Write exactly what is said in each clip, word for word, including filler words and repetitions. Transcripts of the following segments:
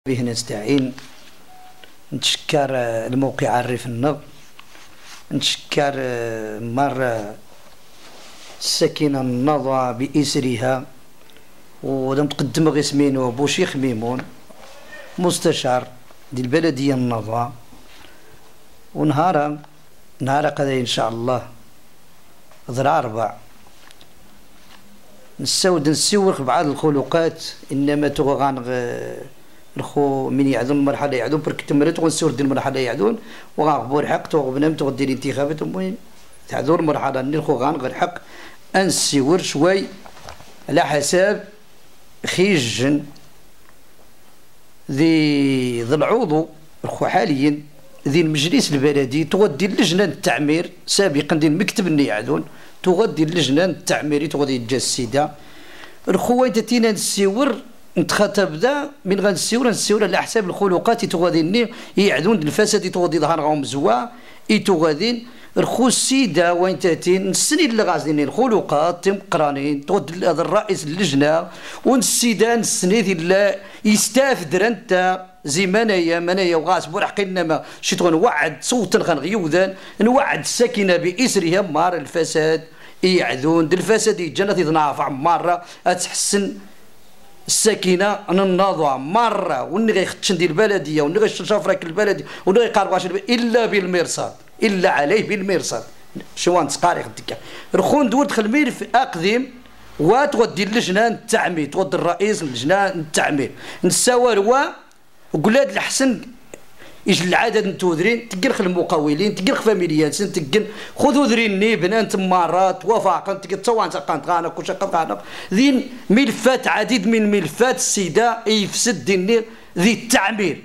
به نستعين. نتشكر الموقع الريف النغ، نتشكر مرة الساكنة النظى بإسرها، ونتقدم غسمينو بوشيخ ميمون مستشار ديال البلدية النظى. ونهارا نهار قضايا إن شاء الله ذرا ربع نساود نسوق بعض الخلقات، إنما تغان الخو من يعدون المرحلة يعدون برك تمرت ونسور ديال المرحلة يعدون وغنغبور حق توغبنام تغدي الانتخابات. المهم تعذور المرحلة اني الخو غنغر حق انسيور شوي على حساب خيجن ذي ذي العضو الخو حاليا ذي المجلس البلدي تغدي اللجنة التعمير سابقا ديال المكتب اللي يعدون تغدي اللجنة التعميري تغدي الجسيدة الخوات تينا نسيور نتخاطب ذا من غنسيور نسيور على حساب الخلقات يتغاديني يعدون الفساد يتغادي ظهر غاهم زوا يتغادين رخو السيدة وين تاتين السنين اللي غازدين الخلقات تم قرانين تغد هذا الرئيس اللجنة والسيدة السنين اللي يستافد رنتا زي منايا منايا وغاس بورحقنا ما شي نوعد صوت غنغيوذان نوعد الساكنة بإسرها مار الفساد يعذون دل الفساد يجنة يتنافع مرة أتحسن الساكنه نناضوا مره وني غيختشن ديال البلديه وني غيشرفراك البلديه وني غيقارباش الا بالمرصاد الا عليه بالمرصاد شو نتقاري خدك رخون دور دخل مير في اقدم وتغدي اللجنه التعمير تغدي الرئيس اللجنه التعمير نساوروا وقلاد الحسن يجي العدد نتوذرين تقرخ المقاولين تقرخ فاميليات تقن خذوا ذريني بنات مرات وفاقا تقطوان تقان غانا كلشي غانا ذين ملفات عديد من ملفات السيده يفسد ديني ذي التعمير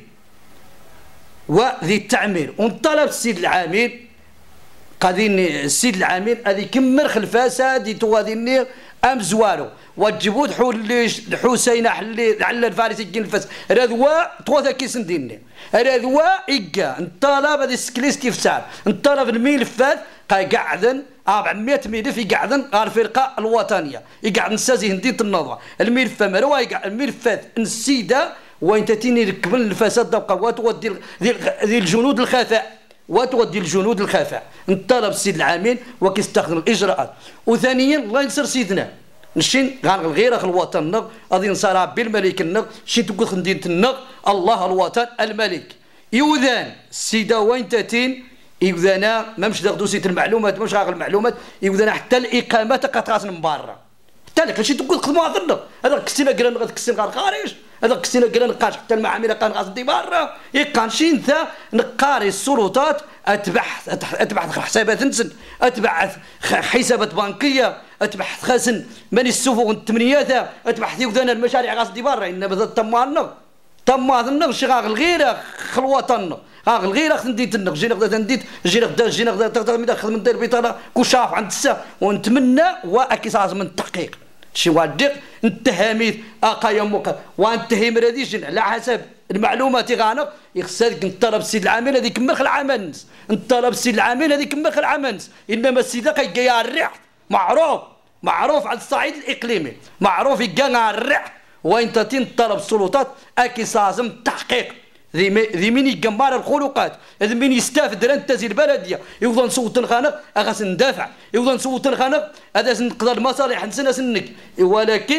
وذي التعمير ونطلب السيد العامل قادين السيد العامل هذه كمر الفساد يتواديني ام زوالو وتجيبوا حول الحسين حلي لعل الفارس يجي الفاس رذوا توثا كيس نديني رذوا إيكا نطالب هذه السكليس كيف صار نطالب الملفات قاعدن أربعمية ملف يقعدن على الفرقة الوطنية يقعد نسازي هندية النظرة الملف مروا يقعد الملفات السيدة وين تاتيني ركبن الفساد تبقى وتودي ذي الجنود الخفاء وتودي الجنود الخفاء نطالب السيد العامل وكيستخدم الإجراءات. وثانيا الله ينصر سيدنا نشين غنغ غير الوطن النغ غادي نصارع بالملك النغ شي تقول خندينة النغ الله الوطن الملك يوذان السيدة وين تاتين يوذانا ما مش داخدو سيت المعلومات مش غاغ المعلومات يوذانا حتى الإقامات قطعات من برا حتى لك شي تقول خدموا هذا النغ هذا كسينا قران غاد كسين غير الخارج هذا كسينا قران نقاش حتى المعامل كان غادي برا يقان شي انت نقاري السلطات اتبحث اتبحث حسابات نسن اتبعث حسابات بنكيه اتبحث خاسن ماني السفوق الثمانيات اتبحث يوذان المشاريع غادي برا انما هذا تمارنا تمار النغ شي غاغ الغيره خلوطن غاغ الغيره خنديت النغ جينا غدا نديت جينا غدا جينا غدا تقدر من داخل من دير البطاله كل شاف عند السا ونتمنى واكيس لازم التحقيق شي وادق نتهميت اقايا موقع وانتهم راديش على حسب المعلومات غانق يخسرك نطلب السيد العامل هذيك مخ العمل نطلب السيد العامل هذيك مخ العمل انما السيد كيجي الريح معروف معروف على الصعيد الاقليمي معروف يجي الريح وين تاتين طلب السلطات اكيس لازم التحقيق ذي ذي مين يجمار الخلقات ذي مين يستافد رنتازي البلديه يوضا نصوت الخانق اغاس ندافع يوضا نصوت الخانق هذا نقدر المصالح نسنا سنك ولكن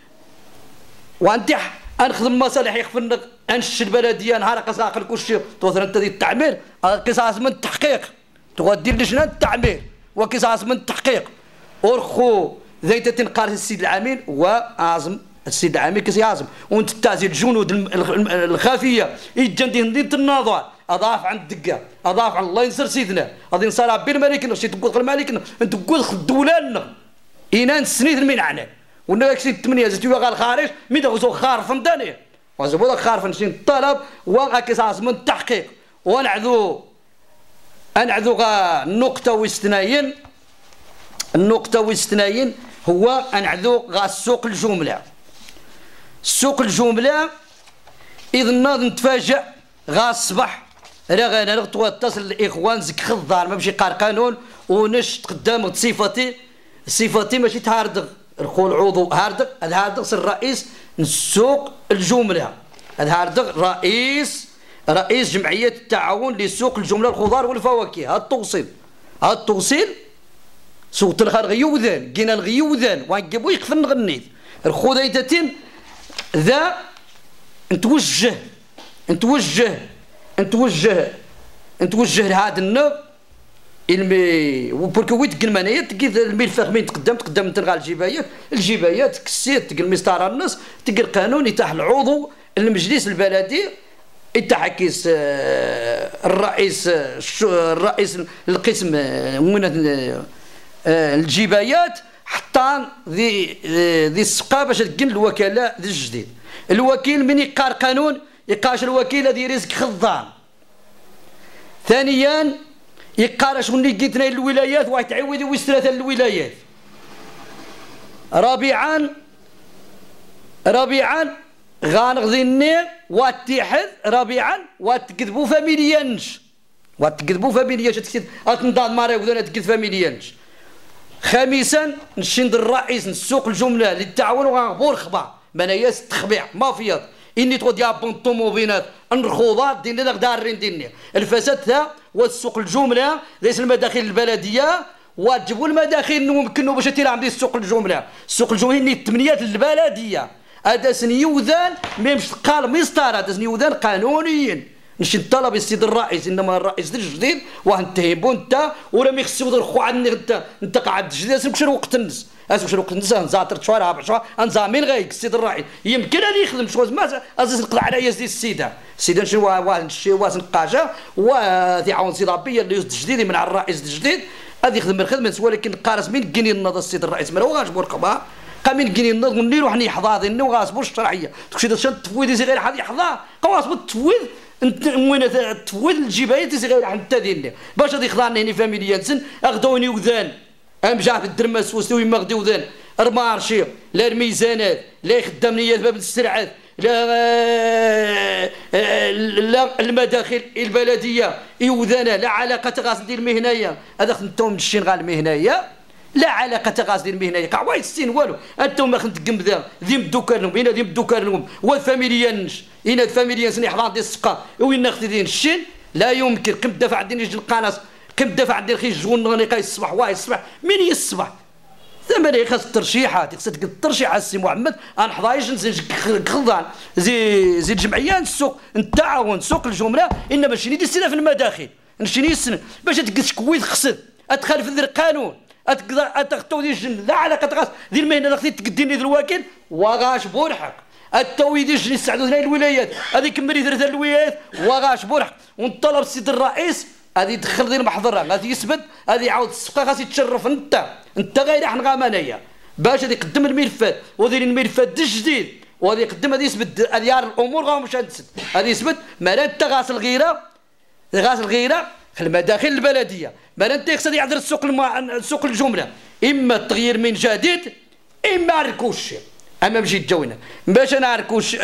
وانت انخدم المصالح يخفن انش البلديه نهار قصاق كلشي توثر انت ذي التعمير قصاص من التحقيق تغدي لجنه التعمير وقصاص من التحقيق ورخو ذي تنقار السيد العامل وعازم السيد العامل كيس يعزم وانت تازي الجنود الخفيه يجندي هندية النظر اضاف عند الدقه اضاف على الله ينصر سيدنا غادي نصارع بالملك شي تقول الملك انت تقول الدوله لنا اينان سنيد من عنا ونا كسي ثمانية زيتو غا الخارج مي دغزو خارفن داني وزبو داك خارفن شي طلب وكيس من التحقيق ونعذو انعذو غا نقطه واستناين النقطه واستناين هو انعذو غا السوق الجمله سوق الجمله اذا ناض نتفاجأ غا الصباح راه غانا نتصل الاخوان زك خضار ما ماشي قار قانون ونش قدام صفتي صفتي ماشي تهاردغ الخو العضو هاردغ هذا هاردغ الرئيس نسوق الجمله هذا رئيس رئيس جمعية التعاون لسوق الجملة الخضار والفواكه. هذا التوصيل هذا التوصيل سوق الخار غيوذان كينا الغيوذان وانجبو يقفل نغنيت الخذيتين ذا نتوجه نتوجه نتوجه نتوجه لهذا النوع المي وبركو ويت كلمانيه تلقى الملف من تقدم تقدم تلقى الجبايات الجبايات كسيت تلقى المسطره النص تلقى القانون يتاح العضو المجلس البلدي يتاح كيس الرئيس الرئيس القسم من الجبايات حتى ذي ذي السقا باش تلقى الوكلاء ذي الجديد. الوكيل من يقار قانون يقاش الوكيل هذه رزق خضان. ثانيا يقار شغل اللي لقيتنا الولايات واحد تعود ويسترث الولايات. رابعا رابعا غانغذي النير واتحد رابعا واتكذبوا فاميليانش واتكذبوا فاميليانش اتنضاد ماري وذولا تكذب فاميليانش. خامسا نشند الرئيس نسوق الجمله للتعاون وغنغبور خبار مناياس التخبيع مافيات اني تغود يا بونطوموبينات الرخوضات ديالنا دارين ديالنا الفساد ذا والسوق الجمله ليس المداخل البلديه وتجيبوا المداخل ممكن باش تيرا عندي السوق الجمله السوق الجمله اللي الثمانيات البلديه هذا سنيوذان ميمش قال مسطره هذا سنيوذان قانونيين نشي الطلب السيد الرئيس انما الرئيس الجديد واه تهيبو انت ولا ما يخصو الخو عندك انت انت قاعد جديد اسمك شنو وقت الناس اسمك شنو وقت الناس نزاطر شهر ربع شهر انزامين غايك السيد الرئيس يمكن هذا يخدم شغل ما ازيز نقلع على يزيد السيده السيده شنو واه شي واس نقاجه وذي عون سي ربيه اللي الجديد من على الرئيس الجديد هذا يخدم الخدمه ولكن القارس من كيني النض السيد الرئيس ما هو غاجبو رقبه قامين كيني النض ونيرو حني حظاظي انه غاصبو الشرعيه تكشي هذا التفويض غير حد يحظى قواصبو التفويض انت وين تفويض الجبايه تيسي غير حتى ديالنا باش غادي يخضعنا هنا فاميليانسن اخذوني وذان ام جا في الدرماس وسوي ما غدي وذان المارشي لا الميزانات لا خدامنيه باب السرعات لا لا المداخل البلديه يوذانا لا علاقه غاس ديال المهنيه هذا خدمتهم مشين غا المهنيه لا علاقه غاس ديال المهنيه كاع وايد السين والو انتم ما خدمتكم بذا ذي مدوكرنهم هنا ذي مدوكرنهم والفاميليانش هنا الفاميليانس اللي حضر ديال السقا وين ناخذ دين الشين لا يمكن قم دافع عندنا يجي القناص قم دافع عندنا خي جون غنيقا الصباح واحد الصباح من هي الصباح ثمانية خاص الترشيحات خاص الترشيحات السي محمد انا حضايج خضان زي زي الجمعيه السوق التعاون سوق الجمله انما ماشي ندير سنه في المداخل نمشي نسن باش تقص كويت خصد ادخل في القانون اتخطو ديال الجن لا علاقه غاس ديال المهنه اللي خديت تقديني الوكيل وغاش بورحق التويد يجري يساعدوا هنا الولايات هذيك مري درت الولايات وغاش بورحق ونطلب السيد الرئيس غادي يدخل ديال المحضره غادي يثبت غادي يعاود السقا غادي يتشرف انت انت غير حنا غامانيه باش غادي يقدم الملفات ودير الملفات الجديد وغادي يقدم غادي يثبت غادي يعرف الامور غادي تسد غادي يثبت مالا انت غاس الغيره غاس الغيره المداخل البلديه مالا انت خصك يعذر السوق الم... سوق الجمله اما التغيير من جديد اما ركوش اما باش يتجاونا باش انا ركوش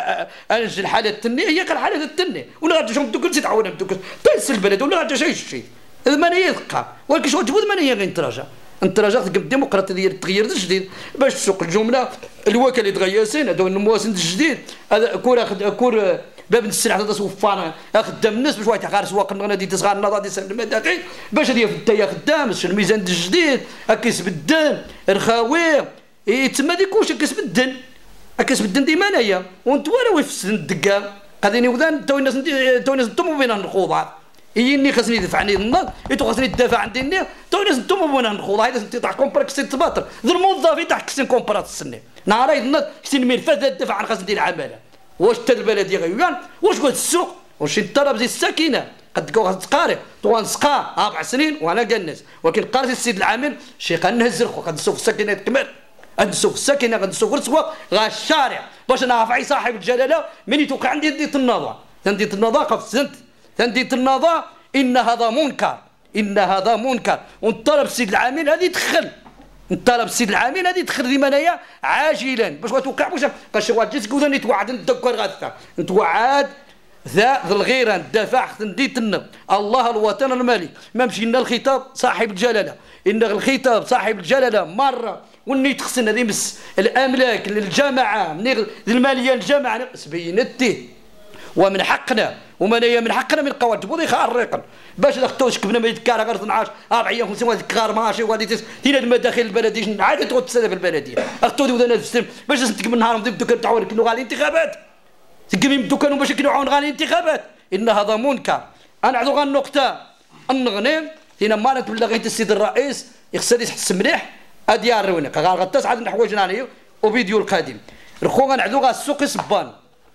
انجل الحاله التنيه هي كالحاله التنيه ولا غادي نشوف دوك نزيد عاونا دوك تنسى البلد ولا غادي شي شيء المانيه يبقى ولكن شغل تبود المانيه غير نتراجع نتراجع تلقى الديمقراطيه ديال التغيير الجديد باش سوق الجمله الوكاله يتغيسين هذا المواسم الجديد هذا كور كور باب السلعه هذا صوفان خدام الناس باش واحد يحقر سواق غادي تصغر النظر ديال المداخل باش هذه في خدام الميزان الجديد كيسب الدن الخاوي اي تما ديك واش كيسب الدن كيسب الدن ديما انايا وانت ولا ويفسد الدقه غادي وذان تو الناس تو الناس انتم بين الخوضات اي اني خاصني يدفعني النار اي خاصني تدافع عندي النار تو الناس انتم بين الخوضات هذا انت تاع كومبراكس تباطر ذو الموظفين تاع كسين كومبرات السنه نهار النار كسين ملفات تدافع عن خاص ديال العماله واش حتى البلديه غيوان واش قلت السوق واش الطلب زي الساكنه قد تلقاو تقاري تو نسقى اربع سنين وانا جنس ولكن قاري السيد العامل شي قنهز الخو قد السوق الساكنه كمل غادي السوق الساكنه غادي السوق السواق غا الشارع باش نرفع صاحب الجلاله من يتوقع عندي ديت النظا ديت النظا قفزت ديت النظا ان هذا منكر ان هذا منكر ونطلب السيد العامل هذه يدخل نطلب السيد العامل هذه يدخل ديما انايا عاجلا باش ما توقعوش باش واحد جيت تقول اني توعد نتذكر غادا نتوعد ذا ذا الغيره ندافع نديت الله الوطن الملك ما مشينا الخطاب صاحب الجلاله ان الخطاب صاحب الجلاله مره وني تخصنا ذي مس الاملاك للجامعه من الماليه للجامعه سبينتي ومن حقنا ومن من حقنا من قوات بوضي خارقا باش نختوش كبنا ما يتكار غير اثناش أربعة خمسين واحد كار ماشي وغادي هنا المداخل البلديه عاد تقعد تسال في البلديه اختو ودنا في باش نتك من نهار نبداو الدكان تعاون كنو غادي انتخابات تقمي من الدكان باش كنو عاون غادي انتخابات ان هذا منكر. انا عدو غا النقطه النغنيم هنا ما نتبلغ غير السيد الرئيس يخسر يحس مليح اديار رونق غا غطاس عاد نحوايجنا انايا وفيديو القادم رخو غنعدو غا السوق سبان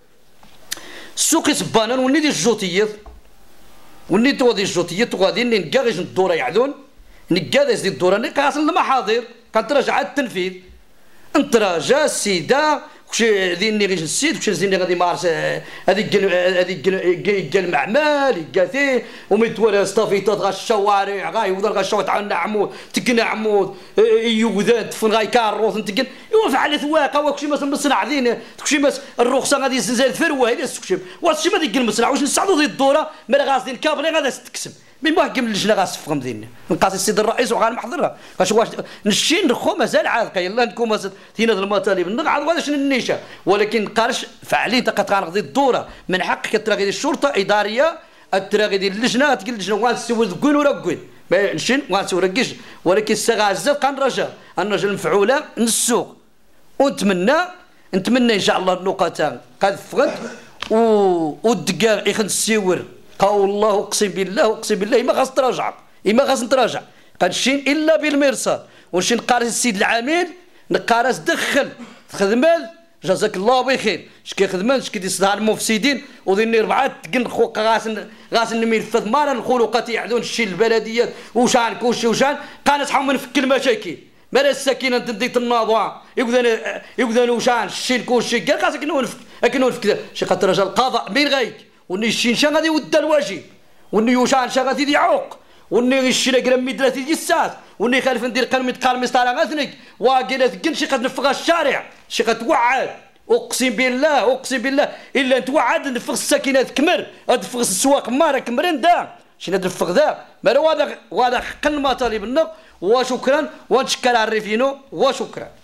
السوق سبان وني دي الجوتيات وني تو دي الجوتيات وغادي نلقى غير الدوره يعذون نلقى دي الدوره نلقى المحاضر كنتراجع التنفيذ انتراجع السيده كلشي ذيني غير السيد كلشي زيني غادي مارس هذيك هذيك كاع المعمال كاثي وميتوالى ستافيطات غا الشوارع غا يوضر غا الشوارع تعاون عمود تكنا عمود يوذان تفن غا كاروث نتكن يوقف على ثواقه وكلشي مثلا مصنع ذين كلشي مس الرخصه غادي زاد فروه هذا كلشي واش ما ديك المصنع واش نسعدوا ذي الدوره ما غاسدين كابلي غادا تكسب من محكم اللجنه غاسفهم ذينا نقاس السيد الرئيس وغنحضرها واش واش نشي نرخو مازال عالقه يلاه نكون هنا المطالب نقعد واش النيشه ولكن قارش فعليا تقطع الدوره من حقك تراغي الشرطه اداريه تراغي اللجنه تقول اللجنه وانسوي ذكون وركون نشين وانسوي ركيش ولكن السغازه قنرجا الرجل المفعوله نسوق ونتمنى نتمنى ان شاء الله النقاط قد فغت والدقاق يخن السيور قول الله اقسم بالله اقسم بالله ما خاص تراجع ما خاص نتراجع قادشين الا بالمرصاد ونمشي نقارس السيد العامل نقارس دخل خدمال جزاك الله بخير شكي خدمان شكي يصدها المفسدين وذني ربعات تقن خوق غاسن غاسن الملفات مارا الخلقات يعدون الشي البلديات وشان كلشي وشان قال اصحاب نفك المشاكل مالا السكينه تديت الناضوع يقدر يقدر وشان الشي كلشي قال خاصك نوقف لكن نوقف شي خاطر رجال القضاء مين غايك وني الشين غادي يودى الواجب وني يوشان شا غادي يعوق وني الشي قرمي ثلاثة ديال الساعات وني خالف ندير قلمي تقال مسطره غاثنك واقيله تقن شي قد نفغها الشارع شي قد توعد اقسم بالله اقسم بالله الا توعد نفغ السكينه كمر تفغ السواق مارا كمرين دا شي نفغ ذا ما هذا هذا حق المطالب لنا وشكرا ونشكر على الريفينو وشكرا.